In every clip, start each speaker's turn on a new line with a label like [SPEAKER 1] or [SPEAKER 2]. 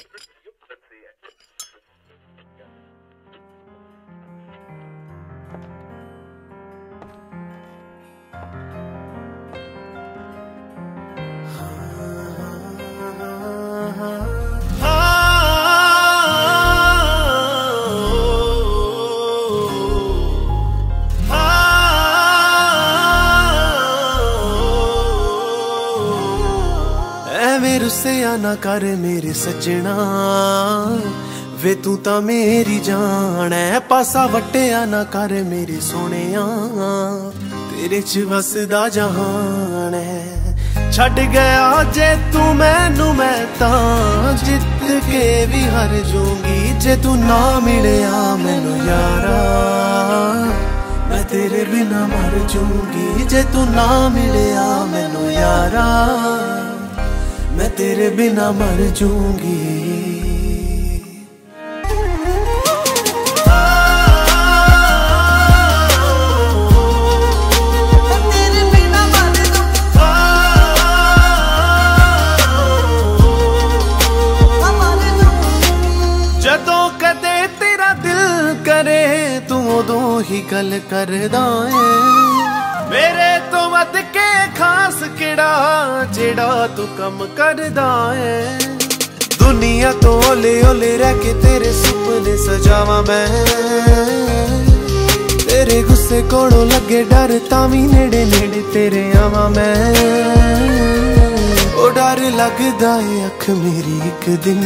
[SPEAKER 1] रुस्सिया ना कर मेरे सजना वे तू ता मेरी जान है। पासा वट्टिया ना कर मेरे सोनिया तेरे च वसदा जहान है। छड़ गया जे तू मैनू मैं तां जित के भी हार जूंगी। जे तू ना मिलिया मैनू यारा मैं तेरे बिना मर जूंगी। जे तू ना मिलिया मैनू यारा मैं तेरे बिना मर जूंगी। जदों कदे तेरा दिल करे तू उदों ही गल करदा है। मेरे तो मत के खास किड़ा जेड़ा तू कम करदा है। दुनिया तो ओले ओले रह के तेरे सुपने सजावा मैं। तेरे गुस्से कोलों लगे डर तावी नेड़े नेड़े तेरे आवा मैं। ओ डर लगदा है अख मेरी एक दिन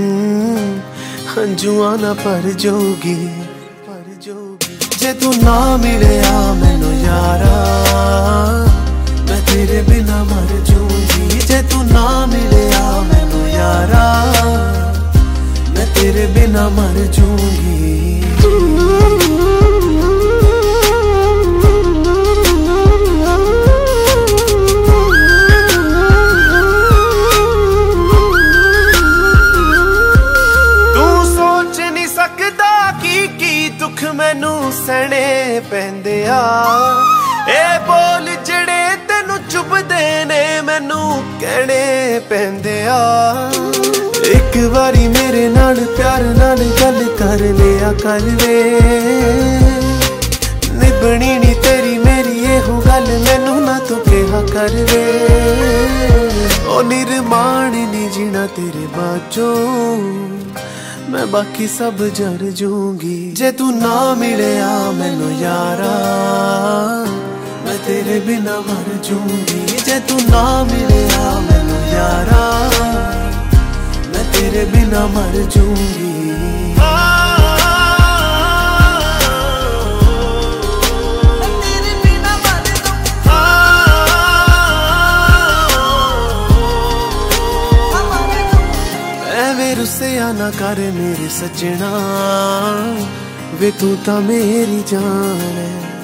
[SPEAKER 1] हंजुआ ना भर जाऊगी। जे तू ना मिलिया मैनू यारा मैं तेरे बिना मर जूंगी। जे तू ना मिलिया मैनू यारा मैं तेरे बिना मर जूंगी। दुख मैनू सहने पैंदे आ ए बोल जड़े तेनू चुभदे ने मैनू कहने पैंदे आ। एक बारी मेरे नाल प्यार नाल गल कर लिया कर वे। निभनी नी तेरी मेरी एहो गल मैनू ना तू कहा कर वे। ओ निर्माण नी जीना तेरे बाचों मैं बाकी सब जर जूंगी। जे तू ना मिलिया मैनू यारा मैं तेरे बिना मर जूंगी। जे तू ना मिलिया मैनू यारा मैं तेरे बिना मर जूंगी। रुस्सिया ना कर मेरे सजना वे तू ता मेरी जान है।